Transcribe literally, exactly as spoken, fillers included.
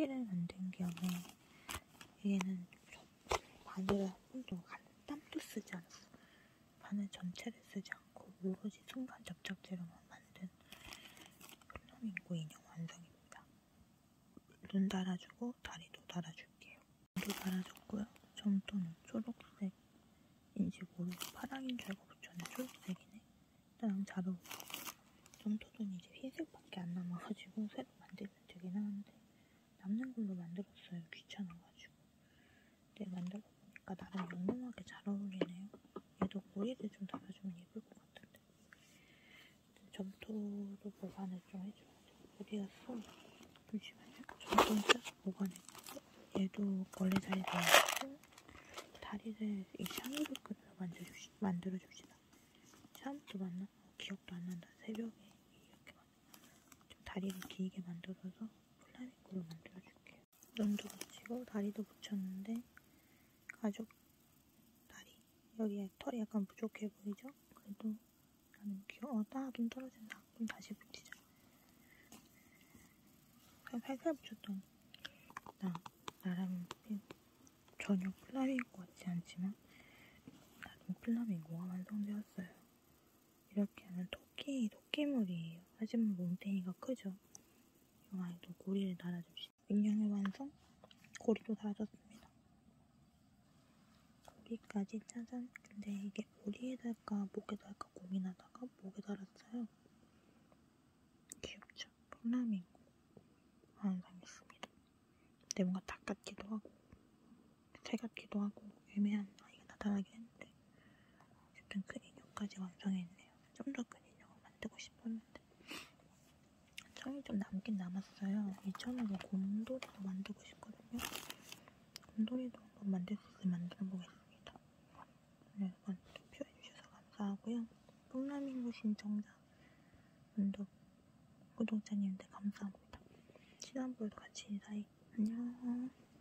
토끼를 만든 경우에 얘는 바늘을 한 번도 땀도 쓰지 않았어. 바늘 전체를 쓰지 않고 오로지 순간 접착제로만 만든 플라밍고 인형 완성입니다. 눈 달아주고 다리도 달아줄게요. 눈도 달아줬고요. 점토는 초록색인지 모르고 파랑인 줄 알고 붙였는데 초록색이네. 나랑 잘 어울려. 점토는 이제 흰색밖에 안 남아가지고 새로 만들면 되긴 하는데 남는 걸로 만들었어요. 귀찮아가지고. 근데 만들어보니까 나름 영롱하게 잘 어울리네요. 얘도 고리를 좀 달아주면 예쁠 것 같은데. 점토도 보관을 좀 해줘야 돼. 어디 갔어? 잠시만요. 점토는 딱 보관했고 얘도 원래 자리에 놔두고 다리를 이 샤누르끈으로 만들어주시, 만들어줍시다. 처음부터 맞나? 어, 기억도 안 난다. 새벽에 이렇게 좀 다리를 길게 만들어서 플라밍고로 만들어줄게요. 눈도 붙이고 다리도 붙였는데 가죽 다리 여기에 털이 약간 부족해 보이죠? 그래도 나는 귀여워. 어, 나 눈 떨어진다. 그럼 다시 붙이자. 살살 붙였더니 나 나름 전혀 플라밍고 같지 않지만 나름 플라밍고가 완성되었어요. 이렇게 하면 토끼, 토끼물이에요. 하지만 몸뚱이가 크죠? 이 아이도 고리를 달아줍시다. 인형의 완성! 고리도 달아줬습니다. 고리까지 짜잔! 근데 이게 고리에 달까 목에 달까 고민하다가 목에 달았어요. 귀엽죠? 플라밍고 완성했습니다. 근데 뭔가 닭 같기도 하고 새 같기도 하고 애매한 아이가 나타나긴 했는데 어쨌든 큰 인형까지 완성했네요. 좀 더 큰 인형을 만들고 싶었는데 청이 좀 남긴 남았어요. 이천으로 곰돌이도 만들고 싶거든요. 곰돌이도 한번 만들 수 있으면 만들어보겠습니다. 오늘 이번 투표해주셔서 감사하고요. 플라밍고 신청자 분들 구독자님들 감사합니다. 시나볼도 같이 인사해. 안녕.